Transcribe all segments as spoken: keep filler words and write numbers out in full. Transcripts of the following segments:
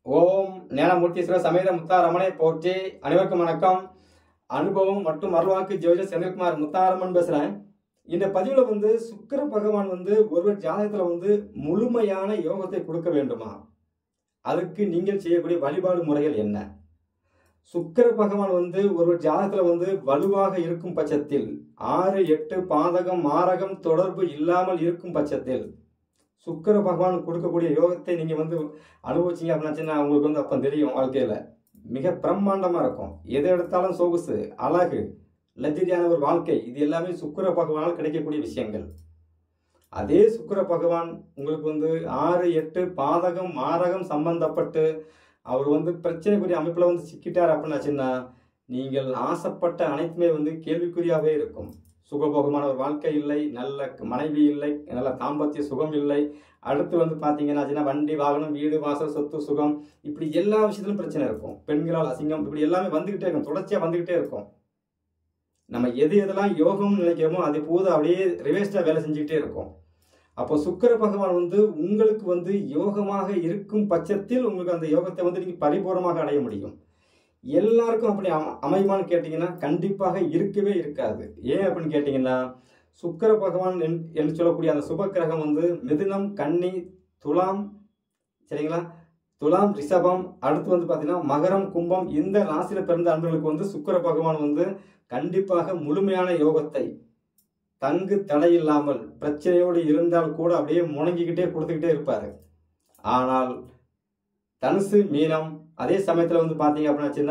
ஓம் ஞானமூர்த்தீஸ்வர சமேத முத்தாரமனை போற்றி. அனைவருக்கும் வணக்கம். அனுபவம் மற்றும் அருள்வாக்கு ஜோதிடர் செந்தில்குமார் முத்தாரம்மன் பேசுறேன். இந்த பதிவுல வந்து சுக்கிர பகவான் வந்து ஒருவர் ஜாதகத்துல வந்து முழுமையான யோகத்தை கொடுக்க வேண்டுமா, அதுக்கு நீங்கள் செய்யக்கூடிய வழிபாடு முறைகள் என்ன? சுக்கிர பகவான் வந்து ஒருவர் ஜாதகத்துல வந்து வலுவாக இருக்கும் பட்சத்தில், ஆறு எட்டு பாதகம் மாரகம் தொடர்பு இல்லாமல் இருக்கும் பட்சத்தில் சுக்கிர பகவான் கொடுக்கக்கூடிய யோகத்தை நீங்க வந்து அனுபவிச்சீங்க அப்படின்னா உங்களுக்கு வந்து அப்போ தெரியும். வாழ்க்கையில மிக பிரம்மாண்டமா இருக்கும். எதை எடுத்தாலும் சொகுசு, அழகு, லக்ஸரியான ஒரு வாழ்க்கை, இது எல்லாமே சுக்கிர பகவானால் கிடைக்கக்கூடிய விஷயங்கள். அதே சுக்கிர பகவான் உங்களுக்கு வந்து ஆறு எட்டு பாதகம் மாரகம் சம்பந்தப்பட்டு அவர் வந்து பிரச்சனைக்குரிய அமைப்புல வந்து சிக்கிட்டார் அப்படின்னாச்சுன்னா நீங்கள் ஆசைப்பட்ட அனைத்துமே வந்து கேள்விக்குறியாவே இருக்கும். சுகபோகமான ஒரு வாழ்க்கை இல்லை, நல்ல மனைவி இல்லை, நல்ல தாம்பத்திய சுகம் இல்லை. அடுத்து வந்து பார்த்தீங்கன்னா வண்டி வாகனம் வீடு வாசல் சொத்து சுகம், இப்படி எல்லா விஷயத்திலும் பிரச்சனை இருக்கும். பெண்களால் அசிங்கம், இப்படி எல்லாமே வந்துகிட்டே இருக்கும், தொடர்ச்சியாக வந்துகிட்டே இருக்கும். நம்ம எது எதெல்லாம் யோகம்னு நினைக்கிறோமோ அது போது அப்படியே ரிவேஸ்டா வேலை செஞ்சுக்கிட்டே இருக்கும். அப்போ சுக்கிர பகவான் வந்து உங்களுக்கு வந்து யோகமாக இருக்கும் பட்சத்தில் உங்களுக்கு அந்த யோகத்தை வந்து நீங்க பரிபூர்ணமாக அடைய முடியும். எல்லாருக்கும் அப்படி அமையுமான்னு கேட்டீங்கன்னா கண்டிப்பாக இருக்கவே இருக்காது. ஏன் அப்படின்னு கேட்டீங்கன்னா சுக்கிர பகவான் என்று சொல்லக்கூடிய அந்த சுப கிரகம் வந்து மிதுனம், கன்னி, துலாம், சரிங்களா, துலாம், ரிஷபம், அடுத்து வந்து பார்த்தீங்கன்னா மகரம், கும்பம், இந்த ராசியில பிறந்த அன்பர்களுக்கு வந்து சுக்கிர பகவான் வந்து கண்டிப்பாக முழுமையான யோகத்தை தங்கு தடையில்லாமல் பிரச்சனையோடு இருந்தால் கூட அப்படியே முணங்கிக்கிட்டே கொடுத்துக்கிட்டே இருப்பாரு. ஆனால் தனுசு, மீனம், அதே சமயத்தில் வந்து பார்த்தீங்க அப்படின்னாச்சுன்னா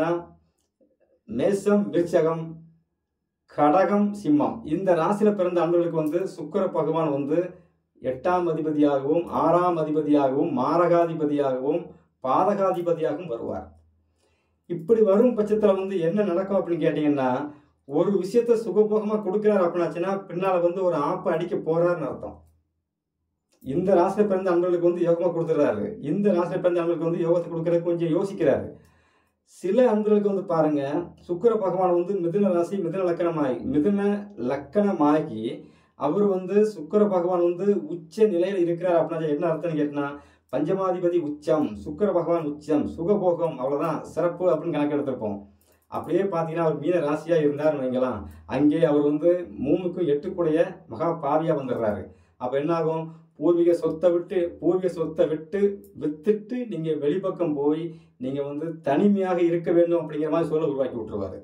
மேசம், விருச்சகம், கடகம், சிம்மம், இந்த ராசியில பிறந்த அன்பர்களுக்கு வந்து சுக்கிர பகவான் வந்து எட்டாம் அதிபதியாகவும் ஆறாம் அதிபதியாகவும் மாரகாதிபதியாகவும் பாதகாதிபதியாகவும் வருவார். இப்படி வரும் பட்சத்தில் வந்து என்ன நடக்கும் அப்படின்னு கேட்டீங்கன்னா ஒரு விஷயத்த சுகபோகமா கொடுக்கிறார் அப்படின்னாச்சுன்னா பின்னால வந்து ஒரு ஆப்பை அடிக்க போறாருன்னு அர்த்தம். இந்த ராசியில பிறந்த அன்பர்களுக்கு வந்து யோகமா கொடுத்துறாரு, இந்த ராசியில பிறந்த அன்பர்களுக்கு வந்து யோகத்தை கொடுக்கறதுக்கு கொஞ்சம் யோசிக்கிறாரு. சில அன்பர்களுக்கு வந்து பாருங்க சுக்கிர பகவான் வந்து மிதுன ராசி மிதுன லக்கணமாகி மிதுன லக்கணமாகி அவர் வந்து சுக்கிர பகவான் வந்து உச்ச நிலையில இருக்கிறார் அப்படின்னா என்ன அர்த்தம்னு கேட்டா பஞ்சமாதிபதி உச்சம், சுக்கிர பகவான் உச்சம், சுகபோகம், அவ்வளவுதான் சிறப்பு அப்படின்னு கணக்கு எடுத்திருப்போம். அப்படியே பார்த்தீங்கன்னா அவர் மீன ராசியா இருந்தாருன்னு வைங்கலாம், அங்கே அவர் வந்து மூணுக்கும் எட்டுக்குடைய மகா பாவியா வந்துடுறாரு. அப்ப என்ன ஆகும், பூர்வீக சொத்தை விட்டு பூர்வீக சொத்தை விட்டு வித்துட்டு நீங்க வெளிப்பக்கம் போய் நீங்க வந்து தனிமையாக இருக்க வேண்டும் அப்படிங்கிற மாதிரி சூழலை உருவாக்கி விட்டுருவாரு.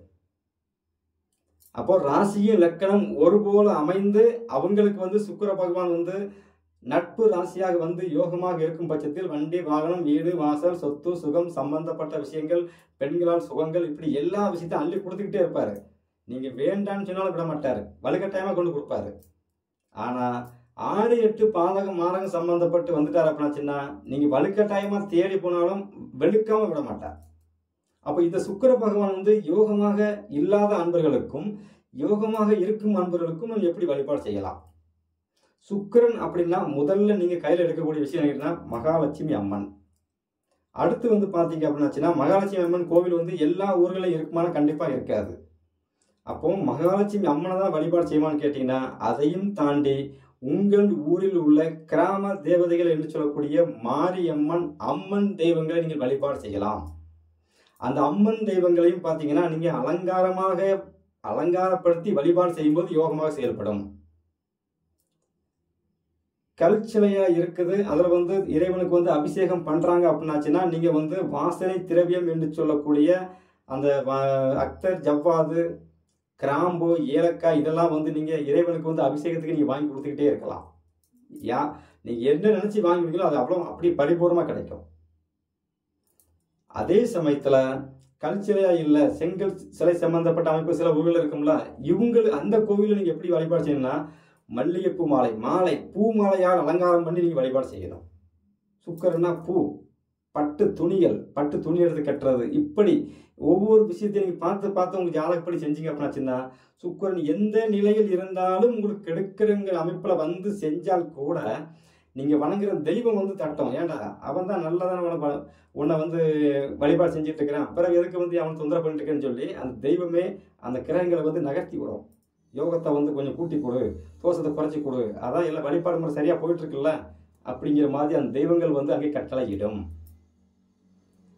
அப்போ ராசியும் லக்கணம் ஒரு போல அமைந்து அவங்களுக்கு வந்து சுக்கிர பகவான் வந்து நட்பு ராசியாக வந்து யோகமாக இருக்கும் பட்சத்தில் வண்டி வாகனம் வீடு வாசல் சொத்து சுகம் சம்பந்தப்பட்ட விஷயங்கள், பெண்களால் சுகங்கள், இப்படி எல்லா விஷயத்தையும் அள்ளி கொடுத்துக்கிட்டே இருப்பாரு. நீங்க வேண்டான்னு சொன்னாலும் விட மாட்டாரு, வலுக்கட்டாயமா கொண்டு கொடுப்பாரு. ஆனா ஆறு எட்டு பாதகம் மாரகம் சம்பந்தப்பட்டு வந்துட்டார் அப்படின்னாச்சுன்னா நீங்க வலுக்கட்டாயமா தேடி போனாலும் வெளுக்காம விட மாட்டார். அப்ப இந்த சுக்கிர பகவான் வந்து யோகமாக இல்லாத அன்பர்களுக்கும் யோகமாக இருக்கும் அன்பர்களுக்கும் நம்ம எப்படி வழிபாடு செய்யலாம்? சுக்கிரன் அப்படின்னா முதல்ல நீங்க கையில எடுக்கக்கூடிய விஷயம் என்னன்னா மகாலட்சுமி அம்மன். அடுத்து வந்து பாத்தீங்க அப்படின்னாச்சுன்னா மகாலட்சுமி அம்மன் கோவில் வந்து எல்லா ஊர்களிலும் இருக்குமான கண்டிப்பா இருக்காது. அப்போ மகாலட்சுமி அம்மனை தான் வழிபாடு செய்வான்னு கேட்டீங்கன்னா அதையும் தாண்டி உங்கள் ஊரில் உள்ள கிராம தேவதைகள் என்று சொல்லக்கூடிய மாரியம்மன், அம்மன் தெய்வங்களை நீங்கள் வழிபாடு செய்யலாம். அந்த அம்மன் தெய்வங்களையும் பார்த்தீங்கன்னா நீங்க அலங்காரமாக அலங்காரப்படுத்தி வழிபாடு செய்யும்போது யோகமாக செயல்படும். கல்சிலையா இருக்குது, அதுல வந்து இறைவனுக்கு வந்து அபிஷேகம் பண்றாங்க அப்படின்னாச்சுன்னா நீங்க வந்து வாசனை திரவியம் என்று சொல்லக்கூடிய அந்த அக்தர், ஜவ்வாது, கிராம்பு, ஏலக்காய், இதெல்லாம் வந்து நீங்க இறைவனுக்கு வந்து அபிஷேகத்துக்கு நீங்க வாங்கி கொடுத்துக்கிட்டே இருக்கலாம். யா நீங்க என்ன நினைச்சு வாங்கி கொடுக்கீங்களோ அது அவ்வளவு அப்படி பரிபூர்ணமா கிடைக்கும். அதே சமயத்துல கல்சிலையா இல்ல செங்கல் சிலை சம்பந்தப்பட்ட அமைப்பு சில ஊர்கள் இருக்கும்ல, இவங்க அந்த கோவில நீங்க எப்படி வழிபாடு செய்யணும்னா மல்லிகைப்பூ மாலை மாலை பூ மாலையால் அலங்காரம் பண்ணி நீங்க வழிபாடு செய்யணும். சுக்கரன்னா பூ, பட்டு துணிகள், பட்டு துணி எடுத்து கட்டுறது, இப்படி ஒவ்வொரு விஷயத்தையும் நீங்க பார்த்து பார்த்து உங்களுக்கு ஜாதகப்படி செஞ்சீங்க அப்படின்னாச்சுன்னா சுக்கிரன் எந்த நிலையில் இருந்தாலும் உங்களுக்கு கெடுக்கிறங்கிற அமைப்புல வந்து செஞ்சால் கூட நீங்க வணங்குற தெய்வம் வந்து தட்டும். ஏன்டா அவன் தான் நல்லதான உன்னை வந்து வழிபாடு செஞ்சுட்டு இருக்கிறான், பிறகு எதுக்கு வந்து அவன் தொந்தரவு பண்ணிட்டு இருக்கேன்னு சொல்லி அந்த தெய்வமே அந்த கிரகங்களை வந்து நகர்த்தி விடும். யோகத்தை வந்து கொஞ்சம் கூட்டி கொடு, தோஷத்தை குறைச்சி கொடு, அதான் எல்லாம் வழிபாடு முறை சரியா போயிட்டு இருக்குல்ல அப்படிங்கிற மாதிரி அந்த தெய்வங்கள் வந்து அங்கே கட்டளையிடும்.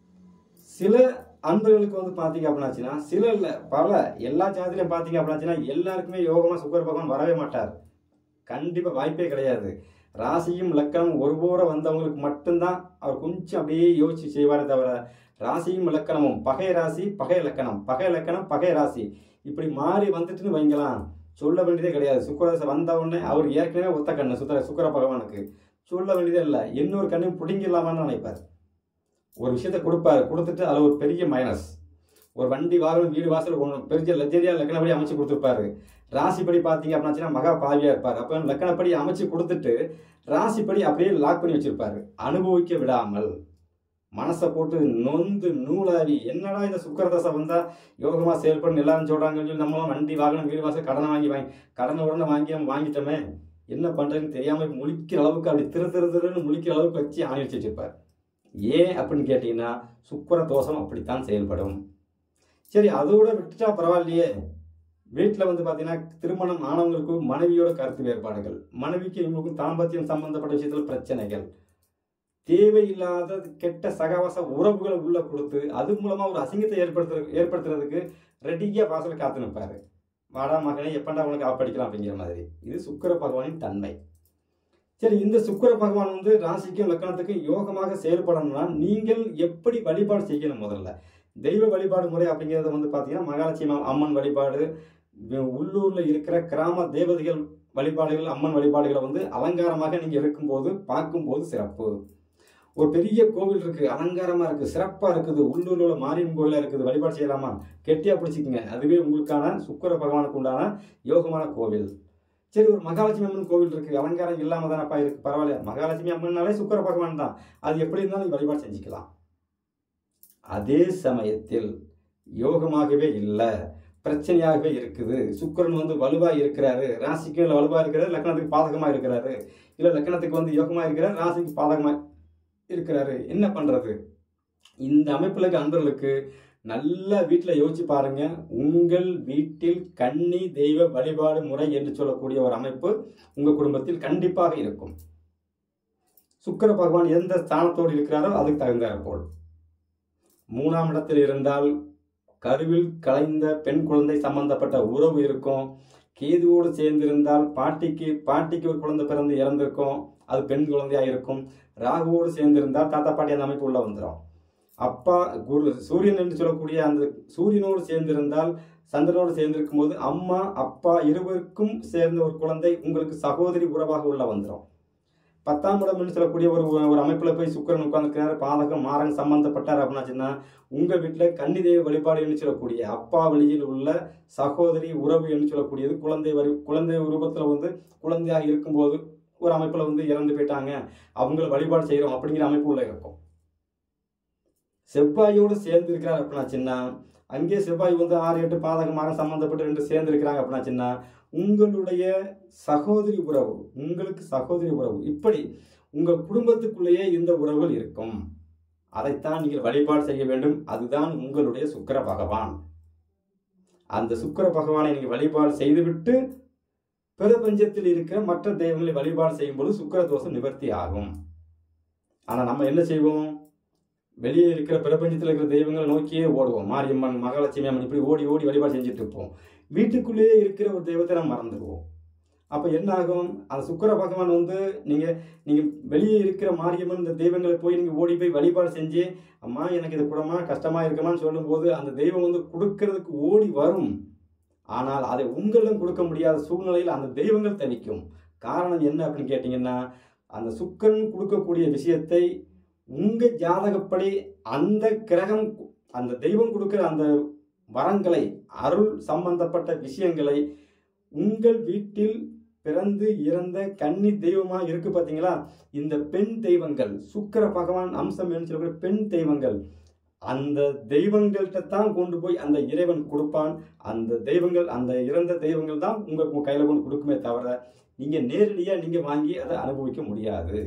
சில அன்பர்களுக்கு வந்து பார்த்தீங்க அப்படின்னாச்சுன்னா, சில இல்லை பல எல்லா ஜாதத்திலையும் பார்த்தீங்க அப்படின்னாச்சுன்னா எல்லாருக்குமே யோகமாக சுக்கிர பகவான் வரவே மாட்டார். கண்டிப்பாக வாய்ப்பே கிடையாது. ராசியும் லக்கணம் ஒருபோற வந்தவங்களுக்கு மட்டும்தான் அவர் கொஞ்சம் அப்படியே யோசிச்சு செய்வாரே தவிர, ராசியும் லக்கணமும் பகை ராசி பகை லக்கணம் பகை லக்கணம் பகை ராசி இப்படி மாறி வந்துட்டுன்னு வைங்களாம், சொல்ல வேண்டியதே கிடையாது. சுக்கிரதசை வந்த உடனே அவர் ஏற்கனவே ஒத்த கண்ணு சுத்தர சுக்கிர பகவானுக்கு சொல்ல வேண்டியதே இல்லை. இன்னொரு கண்ணையும் பிடிங்கிடலாமான்னு நினைப்பார். ஒரு விஷயத்தை கொடுப்பாரு, கொடுத்துட்டு அதில் ஒரு பெரிய மைனஸ், ஒரு வண்டி வாகனம் வீடு வாசல் ஒன்று பெரிய லக்ஸரியா லக்கணப்படி அமைச்சு கொடுத்துருப்பாரு. ராசிப்படி பார்த்தீங்க அப்படின்னா மகா பாவியா இருப்பார். அப்போ லக்கணப்படி அமைச்சு கொடுத்துட்டு ராசிப்படி அப்படியே லாக் பண்ணி வச்சிருப்பாரு. அனுபவிக்க விடாமல் மனசை போட்டு நொந்து நூலாவி என்னடா இந்த சுக்கிரதசை வந்தா யோகமா செயல்படும் எல்லாரும் சொல்றாங்கன்னு சொல்லி நம்மளும் வண்டி வாகனம் வீடு வாசல் கடனை வாங்கி வாங்கி கடனை உடனே வாங்கி வாங்கிட்டோமே என்ன பண்றதுன்னு தெரியாம முழிக்கிற அளவுக்கு அப்படி திரு திரு திருன்னு முழிக்கிற அளவுக்கு வச்சு ஆணி வச்சு வச்சிருப்பார். ஏன் அப்படின்னு கேட்டீங்கன்னா சுக்கிர தோஷம் அப்படித்தான் செயல்படும். சரி, அதோட விட்டுட்டா பரவாயில்லையே. வீட்டில் வந்து பார்த்தீங்கன்னா திருமணம் ஆனவங்களுக்கு மனைவியோட கருத்து வேறுபாடுகள், மனைவிக்கு இவங்களுக்கும் தாம்பத்தியம் சம்பந்தப்பட்ட விஷயத்தில் பிரச்சனைகள், தேவையில்லாத கெட்ட சகவாச உறவுகளை உள்ள கொடுத்து அது மூலமா ஒரு அசிங்கத்தை ஏற்படுத்துற ஏற்படுத்துறதுக்கு ரெடியா வாசல் காத்து நிற்பாரு. வாடா மகனை எப்பண்டா உனக்கு ஆப்படிக்கலாம் அப்படிங்கிற மாதிரி. இது சுக்கிர பகவானின் தன்மை. சரி, இந்த சுக்கிர பகவான் வந்து ராசிக்கும் லக்கணத்துக்கும் யோகமாக செயல்படணும்னா நீங்கள் எப்படி வழிபாடு செய்யணும்? முதல்ல தெய்வ வழிபாடு முறை அப்படிங்கிறத வந்து பார்த்தீங்கன்னா மகாலட்சுமி அம்மன் வழிபாடு, உள்ளூர்ல இருக்கிற கிராம தேவதைகள் வழிபாடுகள், அம்மன் வழிபாடுகளை வந்து அலங்காரமாக நீங்க இருக்கும்போது பார்க்கும்போது சிறப்பு. ஒரு பெரிய கோவில் இருக்கு, அலங்காரமா இருக்கு, சிறப்பா இருக்குது, உள்ளூர்ல உள்ள மாரியம்மன் கோயிலா இருக்குது, வழிபாடு செய்யலாமா? கெட்டியா பிடிச்சிக்கங்க, அதுவே உங்களுக்கான சுக்கிர பகவானுக்கு உண்டான யோகமான கோவில். சரி, ஒரு மகாலட்சுமி அம்மன் கோவில் இருக்கு, அலங்காரம் இல்லாம தானப்பா இருக்கு, பரவாயில்ல, மகாலட்சுமி அம்மன்னாலே சுக்கிர பகவான் தான், அது எப்படி இருந்தாலும் வழிபாடு செஞ்சுக்கலாம். அதே சமயத்தில் யோகமாகவே இல்லை, பிரச்சனையாகவே இருக்குது, சுக்கிரன் வந்து வலுவா இருக்கிறாரு, ராசிக்கு வலுவா இருக்கிறாரு, லக்கணத்துக்கு பாதகமா இருக்கிறாரு, இல்ல லக்கணத்துக்கு வந்து யோகமா இருக்கிறாரு, ராசிக்கு பாதகமா இருக்கிறாரு, என்ன பண்றது? இந்த அமைப்புல இருக்க அன்பர்களுக்கு நல்லா வீட்டில் யோசிச்சு பாருங்க. உங்கள் வீட்டில் கன்னி தெய்வ வழிபாடு முறை என்று சொல்லக்கூடிய ஒரு அமைப்பு உங்க குடும்பத்தில் கண்டிப்பாக இருக்கும். சுக்கிர பகவான் எந்த ஸ்தானத்தோடு இருக்கிறாரோ அதுக்கு தகுந்தார் போல். மூணாம் இடத்தில் இருந்தால் கருவில் கலைந்த பெண் குழந்தை சம்பந்தப்பட்ட உறவு இருக்கும். கேதுவோடு சேர்ந்திருந்தால் பாட்டிக்கு பாட்டிக்கு ஒரு குழந்தை பிறந்து இறந்திருக்கும், அது பெண் குழந்தையா இருக்கும். ராகுவோடு சேர்ந்திருந்தால் தாத்தா பாட்டி அந்த அமைப்பு உள்ள வந்துடும். அப்பா குரு சூரியன் என்று சொல்லக்கூடிய அந்த சூரியனோடு சேர்ந்திருந்தால் சந்திரனோடு சேர்ந்திருக்கும் போது அம்மா அப்பா இருவருக்கும் சேர்ந்த ஒரு குழந்தை உங்களுக்கு சகோதரி உறவாக உள்ள வந்துடும். பத்தாம் இடம் என்று சொல்லக்கூடிய ஒரு ஒரு அமைப்புல போய் சுக்கிரன் உட்கார்ந்துக்கிறாரு, பாதகம் மாரகம் சம்பந்தப்பட்டார் அப்படின்னாச்சுன்னா உங்க வீட்டுல கன்னி தெய்வ வழிபாடு என்று சொல்லக்கூடிய அப்பா வழியில் உள்ள சகோதரி உறவு என்று சொல்லக்கூடியது குழந்தை வரி குழந்தை ரூபத்துல வந்து குழந்தையாக இருக்கும்போது ஒரு அமைப்புல வந்து இறந்து போயிட்டாங்க, அவங்களை வழிபாடு செய்யறோம் அப்படிங்கிற அமைப்பு உள்ள இருக்கும். செவ்வாயோடு சேர்ந்து இருக்கிறார் அப்படின்னாச்சுன்னா அங்கே செவ்வாய் வந்து ஆறு எட்டு பாதகமாக சம்பந்தப்பட்டு ரெண்டு சேர்ந்து இருக்கிறாங்க அப்படின்னாச்சுன்னா உங்களுடைய சகோதரி உறவு, உங்களுக்கு சகோதரி உறவு, இப்படி உங்கள் குடும்பத்துக்குள்ளேயே இந்த உறவுகள் இருக்கும். அதைத்தான் நீங்கள் வழிபாடு செய்ய வேண்டும். அதுதான் உங்களுடைய சுக்கிர பகவான். அந்த சுக்கிர பகவானை நீங்கள் வழிபாடு செய்துவிட்டு பிரபஞ்சத்தில் இருக்கிற மற்ற தெய்வங்களை வழிபாடு செய்யும் போது சுக்கிர தோஷம் நிவர்த்தி ஆகும். ஆனா நம்ம என்ன செய்வோம்? வெளியே இருக்கிற பிரபஞ்சத்தில் இருக்கிற தெய்வங்களை நோக்கியே ஓடுவோம். மாரியம்மன் மகாலட்சுமி அம்மன் இப்படி ஓடி ஓடி வழிபாடு செஞ்சுட்டு இருப்போம். வீட்டுக்குள்ளேயே இருக்கிற ஒரு தெய்வத்தை நம்ம மறந்துடுவோம். அப்ப என்ன ஆகும்? அந்த சுக்கிர பகவான் வந்து நீங்க நீங்க வெளியே இருக்கிற மாரியம்மன் இந்த தெய்வங்களை போய் நீங்க ஓடி போய் வழிபாடு செஞ்சு அம்மா எனக்கு இது கூடமா கஷ்டமா இருக்குமான்னு சொல்லும் போது அந்த தெய்வம் வந்து கொடுக்கறதுக்கு ஓடி வரும். ஆனால் அதை உங்களிடம் கொடுக்க முடியாத சூழ்நிலையில் அந்த தெய்வங்கள் தவிக்கும். காரணம் என்ன அப்படின்னு கேட்டீங்கன்னா அந்த சுக்கிரன் கொடுக்கக்கூடிய விஷயத்தை உங்க ஜாதகப்படி அந்த கிரகம் அந்த தெய்வம் கொடுக்கிற அந்த வரங்களை அருள் சம்பந்தப்பட்ட விஷயங்களை உங்கள் வீட்டில் பிறந்து இறந்த கன்னி தெய்வமா இருக்கு பார்த்தீங்களா, இந்த பெண் தெய்வங்கள் சுக்கிர பகவான் அம்சம் என்று சொல்லக்கூடிய பெண் தெய்வங்கள், அந்த தெய்வங்கள்கிட்ட தான் கொண்டு போய் அந்த இறைவன் கொடுப்பான். அந்த தெய்வங்கள் அந்த இறந்த தெய்வங்கள் தான் உங்க கையில கொண்டு கொடுக்குமே தவிர நீங்க நேரடியா நீங்க வாங்கி அதை அனுபவிக்க முடியாது.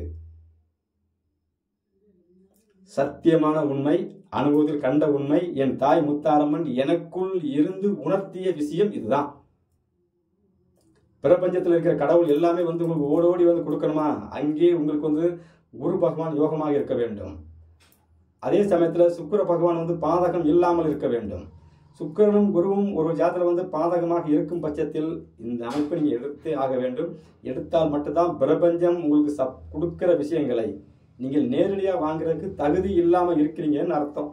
சத்தியமான உண்மை, அனுபவத்தில் கண்ட உண்மை, என் தாய் முத்தாரம்மன் எனக்குள் இருந்து உணர்த்திய விஷயம் இதுதான். பிரபஞ்சத்தில் இருக்கிற கடவுள் எல்லாமே வந்து உங்களுக்கு ஓடோடி வந்து கொடுக்கணுமா? அங்கே உங்களுக்கு வந்து குரு பகவான் யோகமாக இருக்க வேண்டும். அதே சமயத்தில் சுக்கிர பகவான் வந்து பாதகம் இல்லாமல் இருக்க வேண்டும். சுக்கிரனும் குருவும் ஒரு ஜாதகத்தில் வந்து பாதகமாக இருக்கும் பட்சத்தில் இந்த அமைப்பை நீங்கள் எடுத்தே ஆக வேண்டும். எடுத்தால் மட்டும்தான் பிரபஞ்சம் உங்களுக்கு சப் கொடுக்கிற விஷயங்களை நீங்கள் நேரடியாக வாங்குறதுக்கு தகுதி இல்லாமல் இருக்கிறீங்கன்னு அர்த்தம்.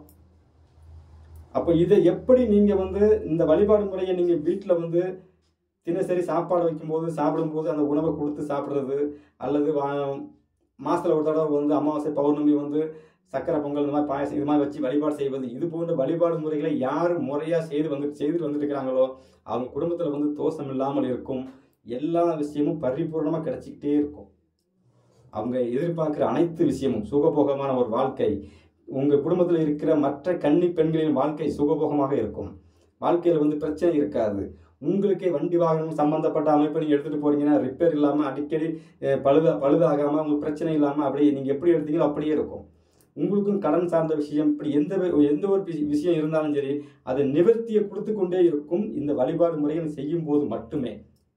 அப்போ இதை எப்படி நீங்கள் வந்து இந்த வழிபாடு முறையை நீங்கள் வீட்டில் வந்து தினசரி சாப்பாடு வைக்கும்போது சாப்பிடும்போது அந்த உணவை கொடுத்து சாப்பிட்றது, அல்லது மாதத்தில் ஒரு தடவை வந்து அமாவாசை பௌர்ணமி வந்து சக்கரை பொங்கல் இந்த மாதிரி பாயசம் இது மாதிரி வச்சு வழிபாடு செய்வது, இது போன்ற வழிபாடு முறைகளை யார் முறையாக செய்து வந்து செய்துட்டு வந்துட்டு இருக்கிறாங்களோ அவங்க குடும்பத்தில் வந்து தோஷம் இல்லாமல் இருக்கும். எல்லா விஷயமும் பரிபூர்ணமாக கிடைச்சிக்கிட்டே இருக்கும். அவங்க எதிர்பார்க்குற அனைத்து விஷயமும் சுகபோகமான ஒரு வாழ்க்கை, உங்கள் குடும்பத்தில் இருக்கிற மற்ற கன்னி பெண்களின் வாழ்க்கை சுகபோகமாக இருக்கும். வாழ்க்கையில் வந்து பிரச்சனை இருக்காது. உங்களுக்கே வண்டி வாகனம் சம்பந்தப்பட்ட அமைப்பை நீங்கள் எடுத்துகிட்டு போறீங்கன்னா ரிப்பேர் இல்லாமல் அடிக்கடி பழுத பழுதாகாமல் உங்களுக்கு பிரச்சனை இல்லாமல் அப்படியே நீங்கள் எப்படி எடுத்தீங்களோ அப்படியே இருக்கும். உங்களுக்கும் கடன் சார்ந்த விஷயம் இப்படி எந்த எந்த ஒரு விஷயம் இருந்தாலும் சரி அதை நிவர்த்தியை கொடுத்து கொண்டே இருக்கும் இந்த வழிபாடு முறைகள் செய்யும் போது மட்டுமே.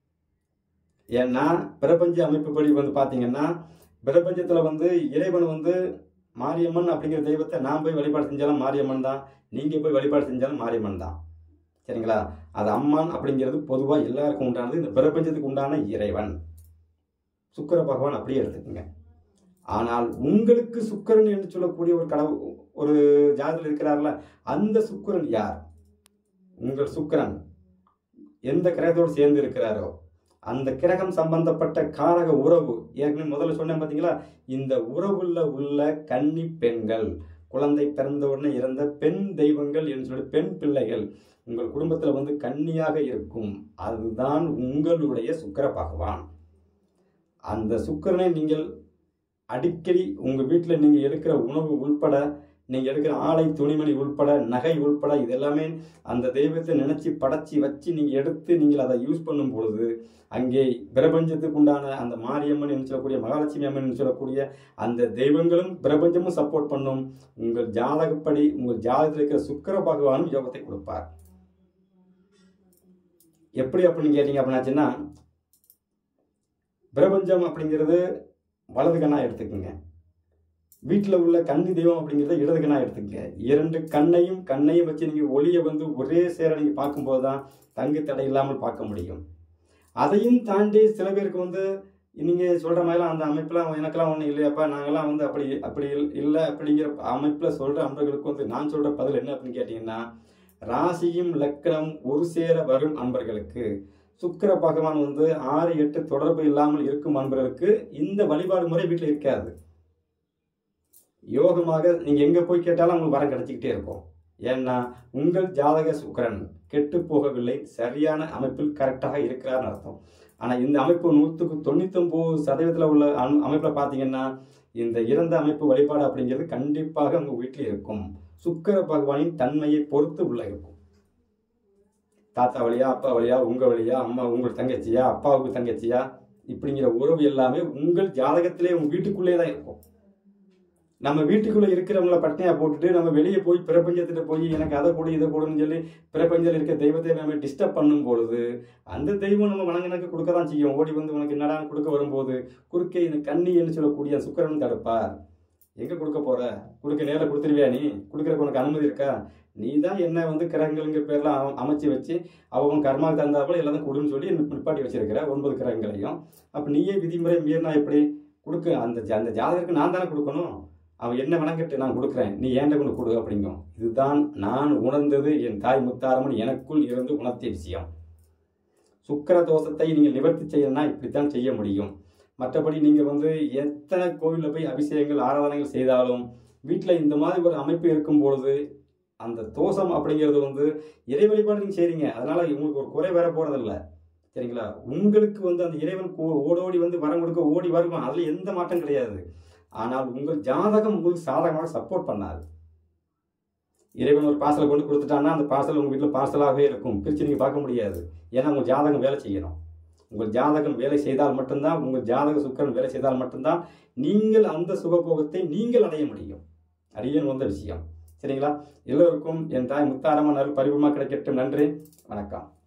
ஏன்னா பிரபஞ்ச அமைப்புப்படி வந்து பார்த்தீங்கன்னா பிரபஞ்சத்தில் வந்து இறைவன் வந்து மாரியம்மன் அப்படிங்கிற தெய்வத்தை நான் போய் வழிபாடு செஞ்சாலும் மாரியம்மன் தான், நீங்கள் போய் வழிபாடு செஞ்சாலும் மாரியம்மன் தான். சரிங்களா? அது அம்மான் அப்படிங்கிறது பொதுவாக எல்லாருக்கும் உண்டானது. இந்த பிரபஞ்சத்துக்கு உண்டான இறைவன் சுக்கிர பகவான் அப்படியே எடுத்துக்கோங்க. ஆனால் உங்களுக்கு சுக்கிரன் என்று சொல்லக்கூடிய ஒரு கடவுள் ஒரு ஜாதகத்தில் இருக்கிறார்ல, அந்த சுக்கிரன் யார்? உங்கள் சுக்கிரன் எந்த கிரகத்தோடு சேர்ந்து இருக்கிறாரோ அந்த கிரகம் சம்பந்தப்பட்ட காரக உறவு, ஏற்கனவே முதல்ல சொன்னேன் பார்த்தீங்களா, இந்த உறவுல உள்ள கன்னி பெண்கள், குழந்தை பிறந்த உடனே இறந்த பெண் தெய்வங்கள் என்று சொல்லி பெண் பிள்ளைகள் உங்கள் குடும்பத்தில் வந்து கன்னியாக இருக்கும். அதுதான் உங்களுடைய சுக்கிர பகவான். அந்த சுக்கிரனை நீங்கள் அடிக்கடி உங்கள் வீட்டில் நீங்கள் எடுக்கிற உணவு உள்பட, நீங்கள் எடுக்கிற ஆடை துணிமணி உள்பட, நகை உள்பட, இதெல்லாமே அந்த தெய்வத்தை நினச்சி படைச்சி வச்சு நீங்கள் எடுத்து நீங்கள் அதை யூஸ் பண்ணும் பொழுது அங்கே பிரபஞ்சத்துக்கு உண்டான அந்த மாரியம்மன் என்று சொல்லக்கூடிய மகாலட்சுமி அம்மன் என்று சொல்லக்கூடிய அந்த தெய்வங்களும் பிரபஞ்சமும் சப்போர்ட் பண்ணும். உங்கள் ஜாதகப்படி உங்கள் ஜாதகத்தில் இருக்கிற சுக்கிர பகவானும் யோகத்தை கொடுப்பார். எப்படி அப்படின்னு கேட்டீங்க அப்படின்னாச்சுன்னா, பிரபஞ்சம் அப்படிங்கிறது வலது கண்ணா எடுத்துக்கோங்க, வீட்டில் உள்ள கன்னி தெய்வம் அப்படிங்கிறத இடது கண்ணா எடுத்துக்கங்க. இரண்டு கண்ணையும் கண்ணையும் வச்சு நீங்கள் ஒளியை வந்து ஒரே சேர நீங்கள் பார்க்கும்போது தான் தங்கு தடை இல்லாமல் பார்க்க முடியும். அதையும் தாண்டி சில பேருக்கு வந்து நீங்கள் சொல்கிற மாதிரிலாம் அந்த அமைப்பெலாம் எனக்கெல்லாம் ஒன்றும் இல்லையாப்பா, நாங்கள்லாம் வந்து அப்படி அப்படி இல்லை அப்படிங்கிற அமைப்பில் சொல்கிற அன்பர்களுக்கு வந்து நான் சொல்கிற பதில் என்ன அப்படின்னு கேட்டிங்கன்னா, ராசியும் லக்னம் ஒரு சேர வரும் அன்பர்களுக்கு, சுக்கிர பகவான் வந்து ஆறு எட்டு தொடர்பு இல்லாமல் இருக்கும் அன்பர்களுக்கு இந்த வழிபாடு முறை வீட்டில் இருக்காது. யோகமாக நீங்கள் எங்கே போய் கேட்டாலும் உங்களுக்கு வரம் கிடைச்சிக்கிட்டே இருக்கும். ஏன்னா உங்கள் ஜாதக சுக்கிரன் கெட்டு போகவில்லை, சரியான அமைப்பில் கரெக்டாக இருக்கிறார்னு அர்த்தம். ஆனால் இந்த அமைப்பு நூற்றுக்கு தொண்ணூத்தொம்பது சதவீதத்தில் உள்ள அமைப்பில் பார்த்தீங்கன்னா இந்த இறந்த அமைப்பு வழிபாடு அப்படிங்கிறது கண்டிப்பாக உங்கள் வீட்டில் இருக்கும். சுக்கிர பகவானின் தன்மையை பொறுத்து உள்ள இருக்கும். தாத்தா வழியா, அப்பா வழியா, உங்கள் வழியா, அம்மா உங்கள் தங்கச்சியா, அப்பாவுக்கு தங்கச்சியா, இப்படிங்கிற உறவு எல்லாமே உங்கள் ஜாதகத்திலே உங்கள் வீட்டுக்குள்ளே தான் இருக்கும். நம்ம வீட்டுக்குள்ளே இருக்கிறவங்கள பட்டையாக போட்டுட்டு நம்ம வெளியே போய் பிரபஞ்சத்திட்ட போய் எனக்கு அதை கொடு இதை கொடுன்னு சொல்லி பிரபஞ்சத்தில் இருக்க தெய்வத்தை நம்ம டிஸ்டர்ப் பண்ணும் பொழுது அந்த தெய்வம் நம்ம வணங்கினக்கு கொடுக்க தான் செய்யும். ஓடி வந்து உனக்கு என்னடா கொடுக்க வரும்போது குறுக்கே இந்த கன்னி என்று சொல்லக்கூடிய சுக்கிரன் தடுப்பார். எங்கே கொடுக்க போகிற, கொடுக்க நேரில் கொடுத்துருவியா, நீ கொடுக்குறக்கு உனக்கு அனுமதி இருக்கா, நீ தான் என்ன வந்து கிரகங்களுங்கிற பேர்லாம் அமைச்சு வச்சு அவங்க கர்மாவுக்கு தந்தாப்புல எல்லாத்தையும் கொடுன்னு சொல்லி நிப்பாட்டி வச்சிருக்கிற ஒன்பது கிரகங்களையும். அப்போ நீயே விதிமுறை மீறினா எப்படி கொடுக்க? அந்த அந்த ஜாதகருக்கு நான் தானே கொடுக்கணும். அவன் என்ன வணங்கிட்டு நான் கொடுக்குறேன், நீ ஏண்ட கொண்டு கொடு அப்படிங்கும். இதுதான் நான் உணர்ந்தது, என் தாய் முத்தாரம்மன் எனக்குள் இருந்து உணர்த்திய விஷயம். சுக்கிர தோஷத்தை நீங்கள் நிவர்த்தி செய்யணும்னா இப்படித்தான் செய்ய முடியும். மற்றபடி நீங்கள் வந்து எத்தனை கோவிலில் போய் அபிஷேகங்கள் ஆராதனைகள் செய்தாலும் வீட்டில் இந்த மாதிரி ஒரு அமைப்பு இருக்கும் பொழுது அந்த தோஷம் அப்படிங்கிறது வந்து இறை வழிபாடு நீங்கள் செய்கிறீங்க, அதனால் உங்களுக்கு ஒரு குறை வர போகிறதில்ல. சரிங்களா? உங்களுக்கு வந்து அந்த இறைவன் ஓடோடி வந்து வரம் கொடுக்க ஓடி வருவான், அதில் எந்த மாற்றம் கிடையாது. ஆனால் உங்கள் ஜாதகம் உங்களுக்கு சாதகமாக சப்போர்ட் பண்ணாது. இறைவன் ஒரு பார்சலை கொண்டு கொடுத்துட்டான்னா அந்த பார்சல் உங்கள் வீட்டில் பார்சலாகவே இருக்கும், பிரித்து நீங்கள் பார்க்க முடியாது. ஏன்னா உங்கள் ஜாதகம் வேலை செய்யணும். உங்கள் ஜாதகம் வேலை செய்தால் மட்டும்தான், உங்கள் ஜாதக சுக்கிரன் வேலை செய்தால் மட்டும்தான் நீங்கள் அந்த சுகபோகத்தை நீங்கள் அடைய முடியும். அரியன் வந்த விஷயம். சரிங்களா? எல்லோருக்கும் என் தாய் முத்தாரம்மன் அருள் பரிபூர்ணமாக கிடைக்கட்டும். நன்றி, வணக்கம்.